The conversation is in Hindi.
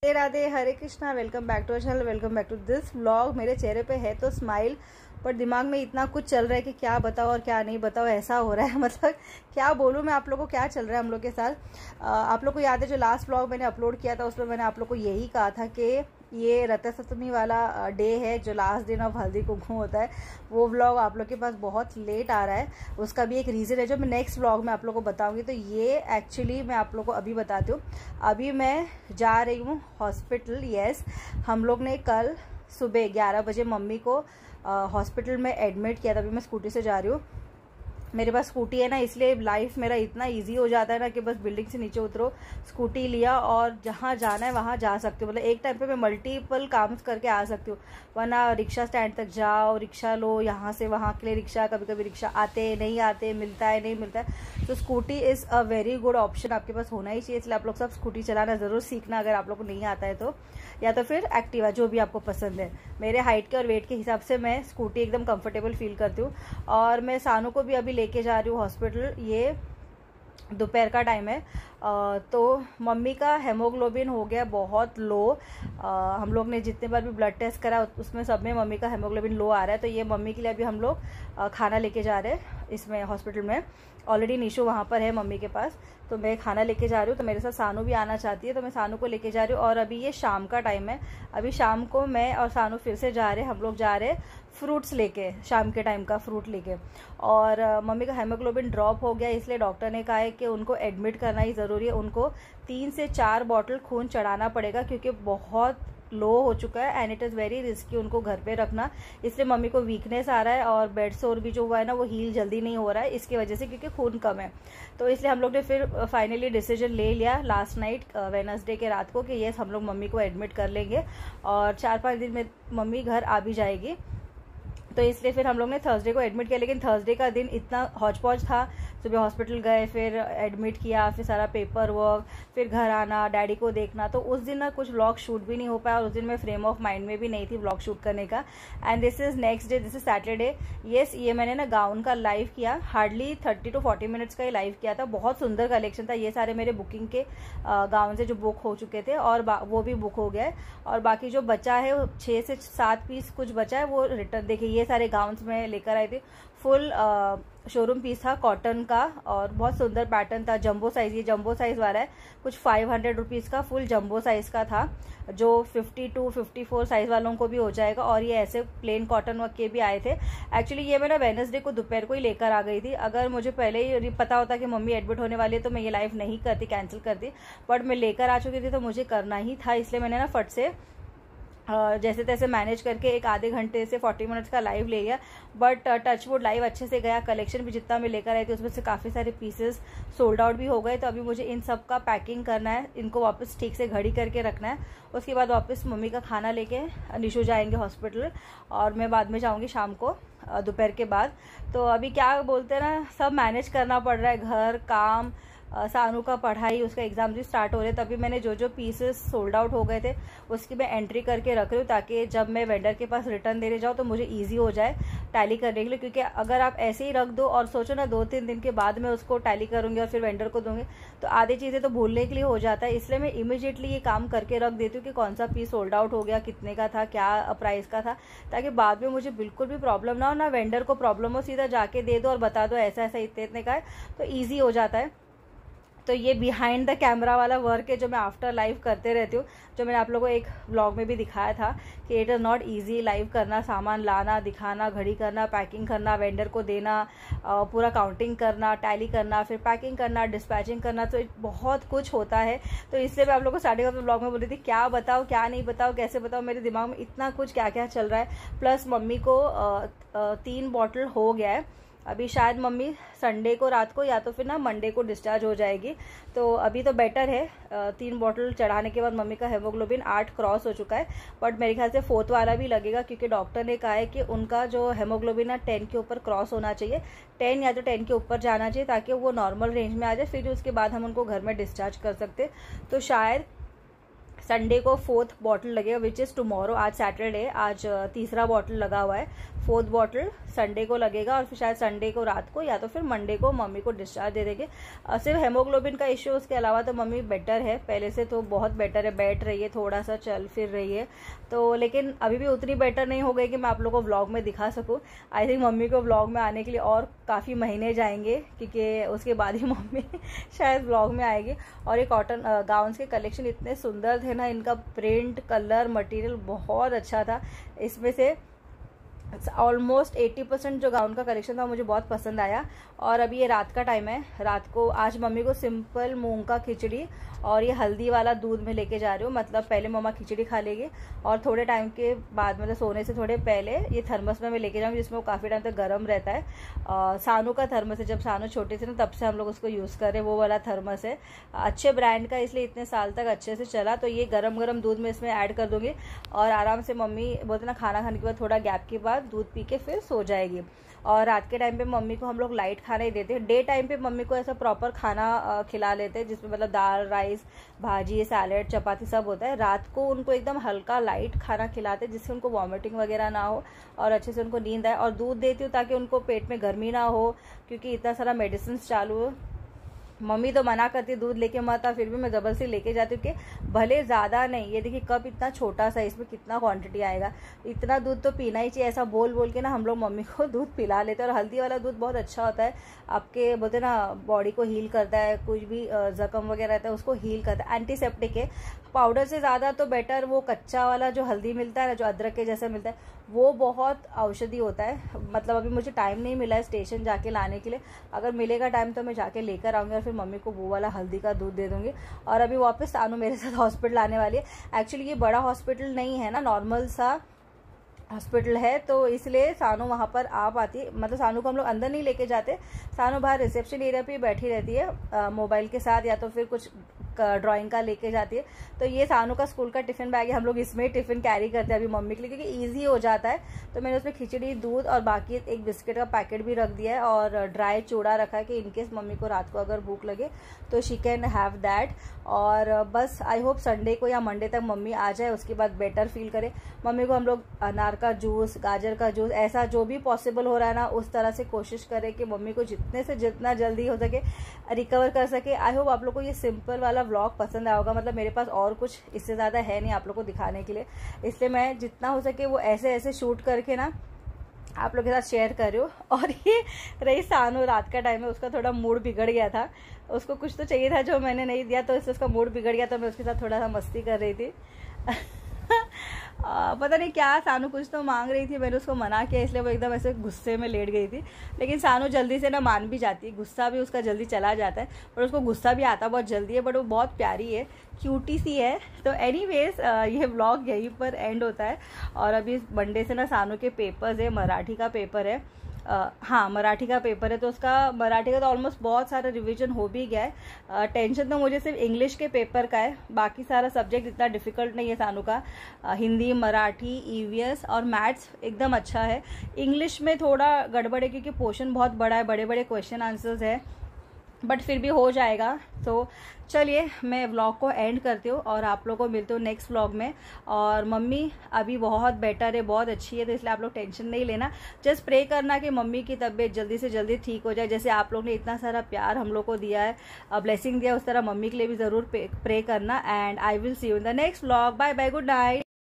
Radhe Radhe, Hare Krishna. Welcome back to our channel, welcome back to this vlog. मेरे चेहरे पे है तो स्माइल, पर दिमाग में इतना कुछ चल रहा है कि क्या बताओ और क्या नहीं बताओ, ऐसा हो रहा है। मतलब क्या बोलूँ मैं आप लोगों को, क्या चल रहा है हम लोग के साथ। आप लोग को याद है जो लास्ट व्लॉग मैंने अपलोड किया था, उसमें मैंने आप लोग को यही कहा था कि ये रथ सप्तमी वाला डे है जो लास्ट दिन ऑफ हल्दी कुमकुम होता है। वो व्लॉग आप लोग के पास बहुत लेट आ रहा है, उसका भी एक रीज़न है जो मैं नेक्स्ट व्लॉग में आप लोग को बताऊंगी। तो ये एक्चुअली मैं आप लोग को अभी बताती हूँ। अभी मैं जा रही हूँ हॉस्पिटल। यस, हम लोग ने कल सुबह 11 बजे मम्मी को हॉस्पिटल में एडमिट किया था। अभी मैं स्कूटी से जा रही हूँ। मेरे पास स्कूटी है ना, इसलिए लाइफ मेरा इतना इजी हो जाता है ना कि बस बिल्डिंग से नीचे उतरो, स्कूटी लिया और जहाँ जाना है वहाँ जा सकती हूँ। मतलब एक टाइम पे मैं मल्टीपल काम करके आ सकती हूँ, वरना रिक्शा स्टैंड तक जाओ, रिक्शा लो, यहाँ से वहाँ के लिए रिक्शा, कभी कभी रिक्शा आते नहीं आते, मिलता है नहीं मिलता है। तो scooty is a very good option, आपके पास होना ही चाहिए। इसलिए आप लोग सब स्कूटी चलाना ज़रूर सीखना, अगर आप लोग को नहीं आता है तो, या तो फिर एक्टिवा, जो भी आपको पसंद है। मेरे हाइट के और वेट के हिसाब से मैं स्कूटी एकदम कंफर्टेबल फील करती हूँ। और मैं सानू को भी अभी लेके जा रही हूँ हॉस्पिटल। ये दोपहर का टाइम है। तो मम्मी का हेमोग्लोबिन हो गया बहुत लो। हम लोग ने जितने बार भी ब्लड टेस्ट करा उसमें सब में मम्मी का हेमोग्लोबिन लो आ रहा है। तो ये मम्मी के लिए अभी हम लोग खाना लेके जा रहे हैं इसमें हॉस्पिटल में। ऑलरेडी निशु वहाँ पर है मम्मी के पास, तो मैं खाना लेके जा रही हूँ। तो मेरे साथ सानू भी आना चाहती है, तो मैं सानू को लेके जा रही हूँ। और अभी ये शाम का टाइम है, अभी शाम को मैं और सानू फिर से जा रहे हैं। हम लोग जा रहे हैं फ्रूट्स लेके, शाम के टाइम का फ्रूट लेके। और मम्मी का हेमोग्लोबिन ड्रॉप हो गया, इसलिए डॉक्टर ने कहा है कि उनको एडमिट करना ही ज़रूरी है। उनको 3 से 4 बॉटल खून चढ़ाना पड़ेगा, क्योंकि बहुत लो हो चुका है and it is very risky उनको घर पे रखना। इसलिए मम्मी को वीकनेस आ रहा है और बेड सोर भी जो हुआ है ना, वो हील जल्दी नहीं हो रहा है इसकी वजह से, क्योंकि खून कम है। तो इसलिए हम लोग ने फिर फाइनली डिसीजन ले लिया लास्ट नाइट, वेडनेसडे के रात को, कि येस हम लोग मम्मी को एडमिट कर लेंगे और 4-5 दिन में मम्मी घर आ भी जाएगी। तो इसलिए फिर हम लोग ने थर्सडे को एडमिट किया। लेकिन थर्सडे का दिन इतना हौच पौच था, सुबह हॉस्पिटल गए, फिर एडमिट किया, फिर सारा पेपर वर्क, फिर घर आना, डैडी को देखना। तो उस दिन ना कुछ व्लॉग शूट भी नहीं हो पाया, और उस दिन मैं फ्रेम ऑफ माइंड में भी नहीं थी व्लॉग शूट करने का। And this is next day, this is Saturday. Yes, ये मैंने ना गाउन का लाइव किया, हार्डली 30 to 40 मिनट्स का ही लाइव किया था। बहुत सुंदर कलेक्शन था। ये सारे मेरे बुकिंग के गाउन से जो बुक हो चुके थे, और वो भी बुक हो गया है। और बाकी जो बचा है 6 से 7 पीस कुछ बचा है, वो रिटर्न। देखिए ये सारे गाउन्स में लेकर आई थी। फुल शोरूम पीस था कॉटन का, और बहुत सुंदर पैटर्न था। जंबो साइज, ये जंबो साइज वाला है, कुछ 500 रुपीज़ का फुल जंबो साइज का था, जो 52, 54 साइज वालों को भी हो जाएगा। और ये ऐसे प्लेन कॉटन वर्क के भी आए थे। एक्चुअली ये मैं ना वेडनेसडे को दोपहर को ही लेकर आ गई थी। अगर मुझे पहले ही पता होता कि मम्मी एडमिट होने वाली है तो मैं ये लाइव नहीं करती, कैंसिल करती। बट मैं लेकर आ चुकी थी तो मुझे करना ही था, इसलिए मैंने ना फट से जैसे तैसे मैनेज करके एक आधे घंटे से 40 मिनट्स का लाइव ले लिया। बट टचवुड लाइव अच्छे से गया। कलेक्शन भी जितना मैं लेकर आई थी उसमें से काफ़ी सारे पीसेस सोल्ड आउट भी हो गए। तो अभी मुझे इन सब का पैकिंग करना है, इनको वापस ठीक से घड़ी करके रखना है। उसके बाद वापस मम्मी का खाना लेके निशु जाएंगे हॉस्पिटल, और मैं बाद में जाऊँगी शाम को दोपहर के बाद। तो अभी क्या बोलते हैं ना, सब मैनेज करना पड़ रहा है, घर, काम, सानू का पढ़ाई, उसका एग्ज़ाम भी स्टार्ट हो रहे हैं। तभी मैंने जो जो पीसेस सोल्ड आउट हो गए थे उसकी मैं एंट्री करके रख रही हूँ, ताकि जब मैं वेंडर के पास रिटर्न देने जाऊँ तो मुझे इजी हो जाए टैली करने के लिए। क्योंकि अगर आप ऐसे ही रख दो और सोचो ना 2-3 दिन के बाद मैं उसको टैली करूँगी और फिर वेंडर को दूंगी, तो आधी चीज़ें तो भूलने के लिए हो जाता है। इसलिए मैं इमीडिएटली ये काम करके रख देती हूँ कि कौन सा पीस सोल्ड आउट हो गया, कितने का था, क्या प्राइस का था, ताकि बाद में मुझे बिल्कुल भी प्रॉब्लम ना हो, ना वेंडर को प्रॉब्लम हो। सीधा जाके दे दो और बता दो ऐसा ऐसा इतने इतने का है, तो ईजी हो जाता है। तो ये बिहाइंड द कैमरा वाला वर्क है जो मैं आफ्टर लाइव करते रहती हूँ, जो मैंने आप लोगों को एक व्लॉग में भी दिखाया था कि it is not easy live करना, सामान लाना, दिखाना, घड़ी करना, पैकिंग करना, वेंडर को देना, पूरा काउंटिंग करना, टैली करना, फिर पैकिंग करना, डिस्पैचिंग करना। तो बहुत कुछ होता है। तो इसलिए मैं आप लोगों को स्टार्टिंग ऑफ व्लॉग में बोल रही थी क्या बताओ, क्या नहीं बताओ, कैसे बताओ, मेरे दिमाग में इतना कुछ क्या क्या चल रहा है। प्लस मम्मी को 3 बॉटल हो गया है। अभी शायद मम्मी संडे को रात को या तो फिर ना मंडे को डिस्चार्ज हो जाएगी। तो अभी तो बेटर है। 3 बॉटल चढ़ाने के बाद मम्मी का हेमोग्लोबिन 8 क्रॉस हो चुका है। बट मेरे ख्याल से 4th वाला भी लगेगा, क्योंकि डॉक्टर ने कहा है कि उनका जो हेमोग्लोबिन है 10 के ऊपर क्रॉस होना चाहिए, 10 या तो 10 के ऊपर जाना चाहिए, ताकि वो नॉर्मल रेंज में आ जाए। फिर उसके बाद हम उनको घर में डिस्चार्ज कर सकते। तो शायद संडे को 4th बॉटल लगेगा, विच इज़ टुमारो। आज सैटरडे, आज 3रा बॉटल लगा हुआ है। 4th बॉटल संडे को लगेगा और फिर शायद संडे को रात को या तो फिर मंडे को मम्मी को डिस्चार्ज दे देंगे। सिर्फ हेमोग्लोबिन का इश्यू, उसके अलावा तो मम्मी बेटर है, पहले से तो बहुत बेटर है, बैठ रही है, थोड़ा सा चल फिर रही है तो, लेकिन अभी भी उतनी बेटर नहीं हो गई कि मैं आप लोगों को व्लॉग में दिखा सकूँ। आई थिंक मम्मी को व्लॉग में आने के लिए और काफ़ी महीने जाएंगे, क्योंकि उसके बाद ही मम्मी शायद व्लॉग में आएगी। और ये कॉटन गाउन्स के कलेक्शन इतने सुंदर थे ना, इनका प्रिंट, कलर, मटेरियल बहुत अच्छा था। इसमें से ऑलमोस्ट 80% जो गाउन का कलेक्शन था मुझे बहुत पसंद आया। और अभी ये रात का टाइम है, रात को आज मम्मी को सिंपल मूंग का खिचड़ी और ये हल्दी वाला दूध में लेके जा रही हूँ। मतलब पहले मम्मा खिचड़ी खा लेगी और थोड़े टाइम के बाद, मतलब सोने से थोड़े पहले, ये थर्मस में मैं लेके जाऊँगी जिसमें वो काफ़ी टाइम तक गर्म रहता है। सानू का थर्मस है, जब सानू छोटे थे ना तब से हम लोग उसको यूज़ कर रहे हैं, वो वाला थर्मस है, अच्छे ब्रांड का, इसलिए इतने साल तक अच्छे से चला। तो ये गरम गरम दूध में इसमें ऐड कर दूँगी और आराम से मम्मी बोलते ना खाना खाने के बाद थोड़ा गैप के बाद दूध पी के फिर सो जाएगी। और रात के टाइम पे मम्मी को हम लोग लाइट खाना ही देते हैं। डे टाइम पे मम्मी को ऐसा प्रॉपर खाना खिला लेते हैं जिसमें मतलब दाल, राइस, भाजी, सैलेड, चपाती सब होता है। रात को उनको एकदम हल्का लाइट खाना खिलाते हैं जिससे उनको वॉमिटिंग वगैरह ना हो और अच्छे से उनको नींद आए। और दूध देती हूँ ताकि उनको पेट में गर्मी ना हो, क्योंकि इतना सारा मेडिसिन चालू है। मम्मी तो मना करती दूध लेके मत आ, फिर भी मैं जबरदस्ती लेके जाती हूँ कि भले ज़्यादा नहीं, ये देखिए कप इतना छोटा सा, इसमें कितना क्वांटिटी आएगा, इतना दूध तो पीना ही चाहिए, ऐसा बोल बोल के ना हम लोग मम्मी को दूध पिला लेते हैं। और हल्दी वाला दूध बहुत अच्छा होता है, आपके बोलते ना बॉडी को हील करता है, कुछ भी जख्म वगैरह रहता है उसको हील करता है, एंटीसेप्टिक है। पाउडर से ज़्यादा तो बेटर वो कच्चा वाला जो हल्दी मिलता है ना, जो अदरक के जैसा मिलता है, वो बहुत औषधि होता है। मतलब अभी मुझे टाइम नहीं मिला है स्टेशन जाके लाने के लिए, अगर मिलेगा टाइम तो मैं जाके लेकर आऊँगी और फिर मम्मी को वो वाला हल्दी का दूध दे दूँगी। और अभी वापस सानू मेरे साथ हॉस्पिटल आने वाली है। एक्चुअली ये बड़ा हॉस्पिटल नहीं है ना, नॉर्मल सा हॉस्पिटल है, तो इसलिए सानू वहाँ पर आ पाती है। मतलब सानू को हम लोग अंदर नहीं लेके जाते, सानू बाहर रिसेप्शन एरिया पे बैठी रहती है मोबाइल के साथ, या तो फिर कुछ ड्राइंग का लेके जाती है। तो ये सानू का स्कूल का टिफ़िन बैग है, हम लोग इसमें टिफ़िन कैरी करते हैं अभी मम्मी के लिए, क्योंकि ईजी हो जाता है। तो मैंने उसमें खिचड़ी, दूध और बाकी एक बिस्किट का पैकेट भी रख दिया है और ड्राई चूड़ा रखा है कि इनकेस मम्मी को रात को अगर भूख लगे तो शी कैन हैव दैट। और बस आई होप संडे को या मंडे तक मम्मी आ जाए, उसके बाद बेटर फील करे। मम्मी को हम लोग अनार का जूस, गाजर का जूस, ऐसा जो भी पॉसिबल हो रहा है ना उस तरह से कोशिश करें कि मम्मी को जितने से जितना जल्दी हो सके रिकवर कर सके। आई होप आप लोग को ये सिंपल वाला व्लॉग पसंद आएगा। मतलब मेरे पास और कुछ इससे ज़्यादा है नहीं आप लोग को दिखाने के लिए, इसलिए मैं जितना हो सके वो ऐसे ऐसे शूट करके ना आप लोग के साथ शेयर कर रही हूँ। और ये रही सानू, रात का टाइम है, उसका थोड़ा मूड बिगड़ गया था, उसको कुछ तो चाहिए था जो मैंने नहीं दिया, तो इससे उसका मूड बिगड़ गया, तो मैं उसके साथ थोड़ा सा मस्ती कर रही थी। पता नहीं क्या, सानू कुछ तो मांग रही थी, मैंने उसको मना किया, इसलिए वो एकदम ऐसे गुस्से में लेट गई थी। लेकिन सानू जल्दी से ना मान भी जाती है, गुस्सा भी उसका जल्दी चला जाता है, और उसको गुस्सा भी आता बहुत जल्दी है, बट वो बहुत प्यारी है, क्यूटी सी है। तो एनीवेज ये व्लॉग यहीं पर एंड होता है। और अभी मंडे से ना सानू के पेपर्स है, मराठी का पेपर है, हाँ मराठी का पेपर है, तो उसका मराठी का तो ऑलमोस्ट बहुत सारा रिवीजन हो भी गया है। टेंशन तो मुझे सिर्फ इंग्लिश के पेपर का है, बाकी सारा सब्जेक्ट इतना डिफिकल्ट नहीं है सानू का। हिंदी, मराठी, ईवीएस और मैथ्स एकदम अच्छा है। इंग्लिश में थोड़ा गड़बड़ है क्योंकि पोर्शन बहुत बड़ा है, बड़े बड़े क्वेश्चन आंसर्स है, बट फिर भी हो जाएगा। तो चलिए मैं व्लॉग को एंड करती हूँ और आप लोगों को मिलते हो नेक्स्ट व्लॉग में। और मम्मी अभी बहुत बेटर है, बहुत अच्छी है, तो इसलिए आप लोग टेंशन नहीं लेना, जस्ट प्रे करना कि मम्मी की तबीयत जल्दी से जल्दी ठीक हो जाए। जैसे आप लोग ने इतना सारा प्यार हम लोग को दिया है, ब्लेसिंग दिया, उस तरह मम्मी के लिए भी ज़रूर प्रे करना। And I will see you in the next vlog. Bye bye, good night.